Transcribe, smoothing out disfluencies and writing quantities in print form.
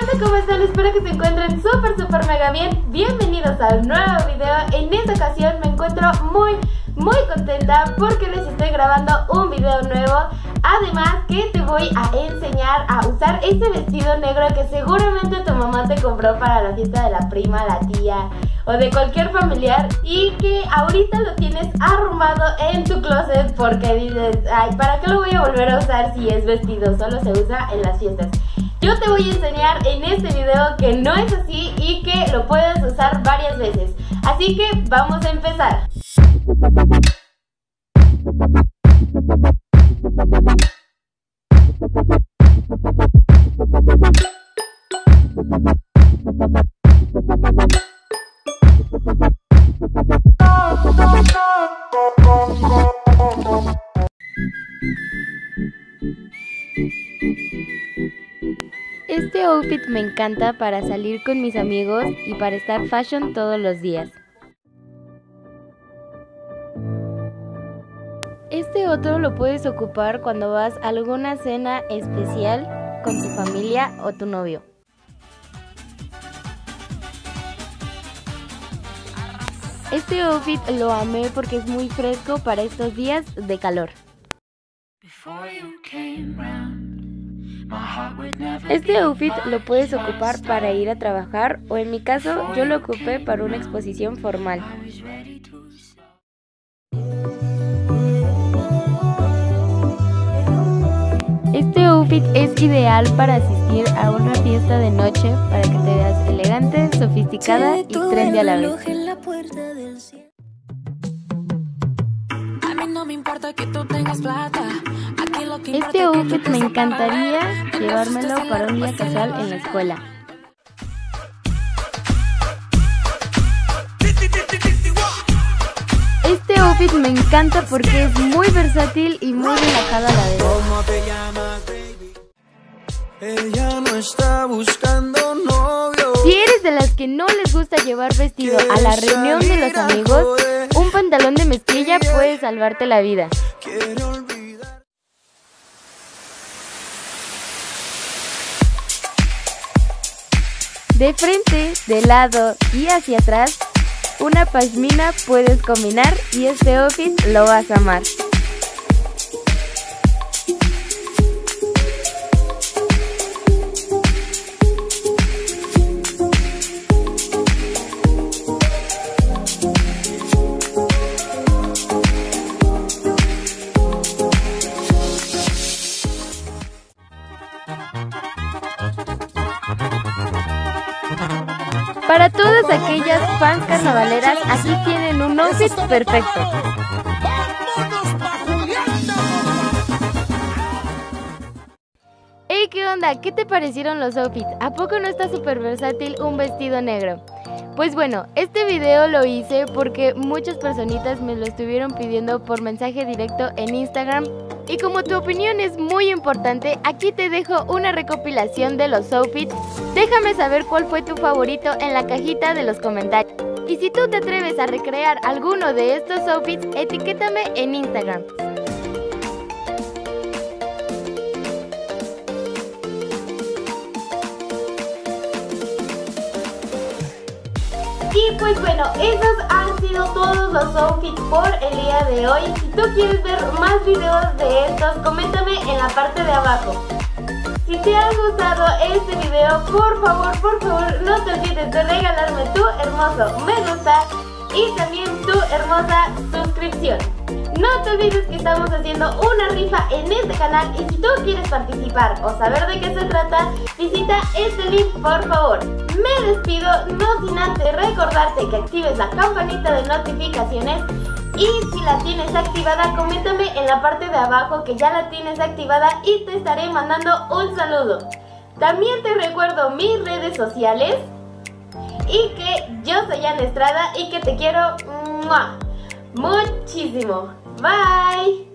banda, ¿cómo están? Espero que se encuentren súper mega bien. Bienvenidos a un nuevo video. En esta ocasión me encuentro muy contenta porque les estoy grabando un video nuevo. Además que te voy a enseñar a usar este vestido negro que seguramente tu mamá te compró para la fiesta de la prima, la tía o de cualquier familiar, y que ahorita lo tienes arrumbado en tu closet porque dices, ay, ¿para qué lo voy a volver a usar si es vestido? Solo se usa en las fiestas. Yo te voy a enseñar en este video que no es así y que lo puedes usar varias veces. Así que vamos a empezar. Este outfit me encanta para salir con mis amigos y para estar fashion todos los días. Este otro lo puedes ocupar cuando vas a alguna cena especial con tu familia o tu novio. Este outfit lo amé porque es muy fresco para estos días de calor. Este outfit lo puedes ocupar para ir a trabajar o en mi caso yo lo ocupé para una exposición formal. Este outfit es ideal para asistir a una fiesta de noche para que te veas elegante, sofisticada y trendy a la vez. Este outfit me encantaría llevármelo para un día casual en la escuela. Este outfit me encanta porque es muy versátil y muy relajado a la vez. Ella no está buscando novio. Si eres de las que no les gusta llevar vestido a la reunión de los amigos, un pantalón de mezclilla puede salvarte la vida. De frente, de lado y hacia atrás, una pashmina puedes combinar y este outfit lo vas a amar. Para todas aquellas fans carnavaleras, aquí tienen un outfit perfecto. Hey, ¿qué onda? ¿Qué te parecieron los outfits? ¿A poco no está súper versátil un vestido negro? Pues bueno, este video lo hice porque muchas personitas me lo estuvieron pidiendo por mensaje directo en Instagram. Y como tu opinión es muy importante, aquí te dejo una recopilación de los outfits. Déjame saber cuál fue tu favorito en la cajita de los comentarios. Y si tú te atreves a recrear alguno de estos outfits, etiquétame en Instagram. Y pues bueno, esos han sido todos los outfits por el día de hoy. Si tú quieres ver más videos de estos, coméntame en la parte de abajo. Si te ha gustado este video, por favor, no te olvides de regalarme tu hermoso me gusta y también tu hermosa suscripción. No te olvides que estamos haciendo una rifa en este canal y si tú quieres participar o saber de qué se trata, visita este link por favor. Me despido, no sin antes recordarte que actives la campanita de notificaciones y si la tienes activada, coméntame en la parte de abajo que ya la tienes activada y te estaré mandando un saludo. También te recuerdo mis redes sociales y que yo soy Ana Estrada y que te quiero muchísimo. Bye.